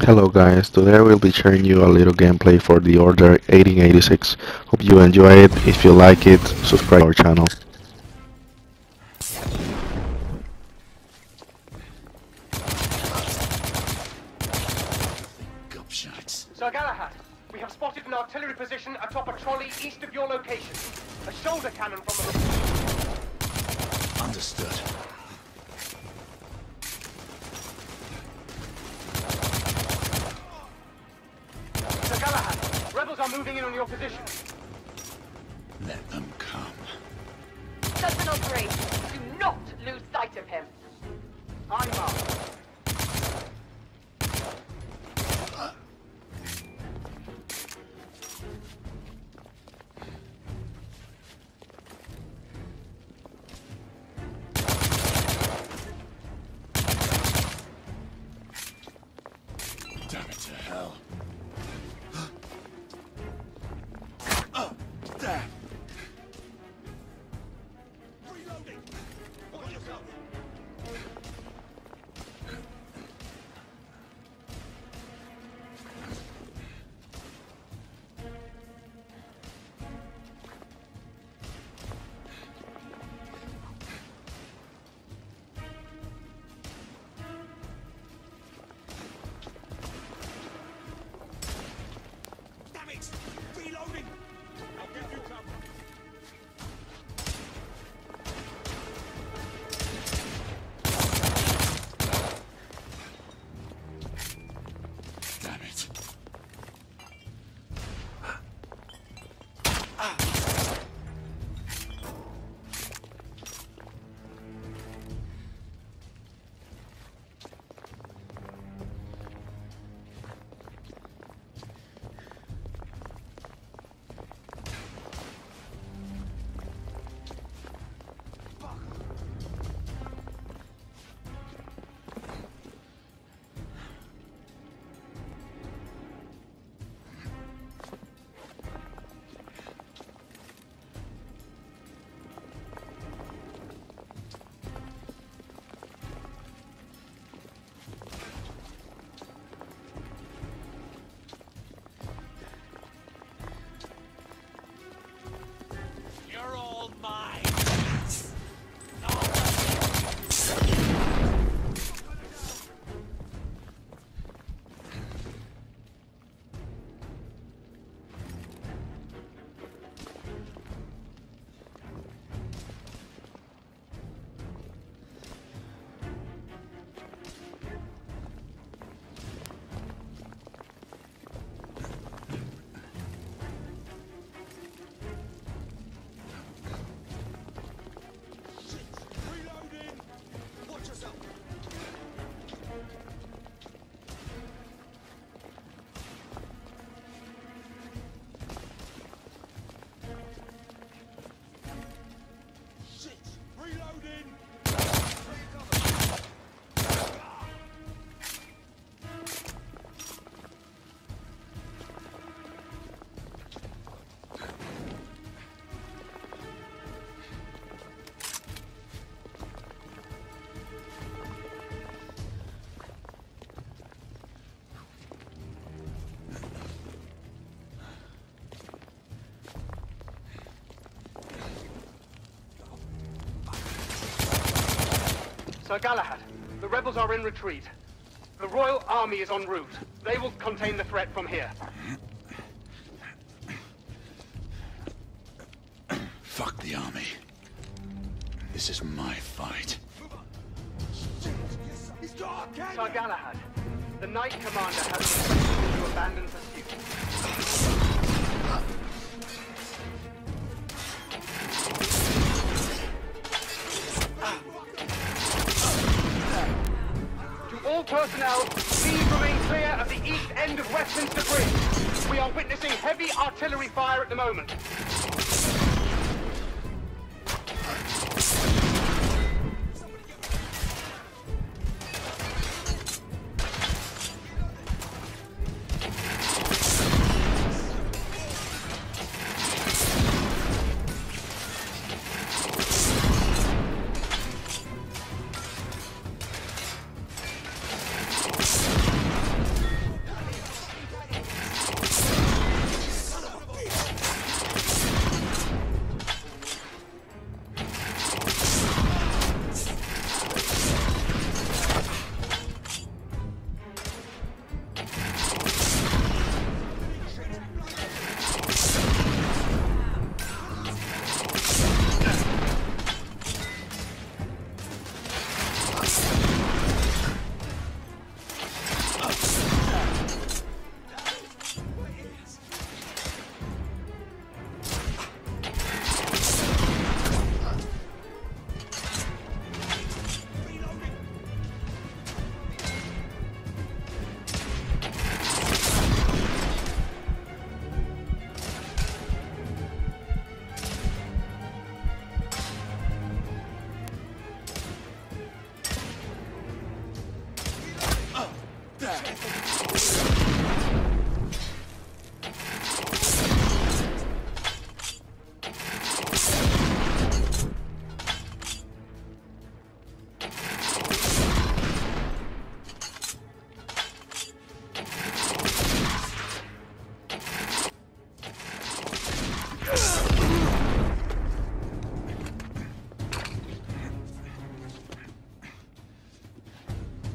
Hello guys, today I will be sharing you a little gameplay for the Order 1886. Hope you enjoy it. If you like it, subscribe to our channel. Sir Galahad, we have spotted an artillery position atop a trolley east of your location. A shoulder cannon from the... Understood. Sir Galahad, rebels are moving in on your position. Let them come. Sentinel 3, do not lose sight of him. I'm marked. Damn it to hell. Damn. Reloading. Watch yourself. Damn it! Reloading! I'll give you cover. Damn it. You're all mine. Reloading. Watch yourself. Shit. Reloading. Sir Galahad, the rebels are in retreat. The royal army is en route. They will contain the threat from here. Fuck the army. This is my fight. Sir Galahad, the Knight Commander has requested you to abandon pursuit. To all personnel, please remain clear of the east end of Westminster Bridge. We are witnessing heavy artillery fire at the moment.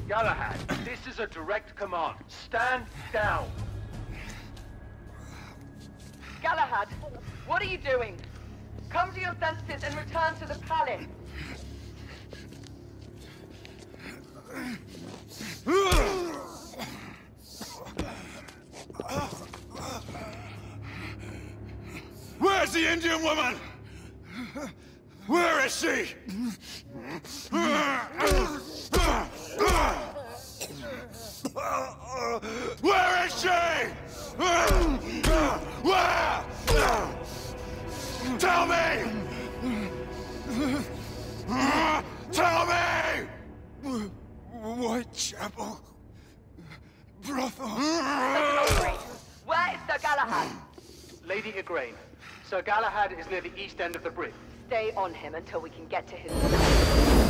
Galahad, this is a direct command. Stand down. Galahad, what are you doing? Come to your senses and return to the palace. Where's the Indian woman? Where is she? Where is she? Where? Tell me! Tell me! Whitechapel. Brothel. Where is Sir Galahad? Lady Igraine, Sir Galahad is near the east end of the bridge. Stay on him until we can get to his...